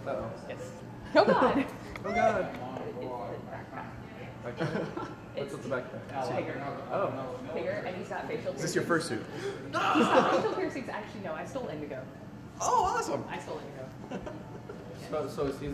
Uh-oh. Yes. Oh God. Oh God. It's What's with the backpack? bigger. Oh. Bigger, and he's got facial piercings. Is this your first suit? He's got facial piercings. Actually, no, I stole Indigo. Oh, awesome. I stole Indigo. So is he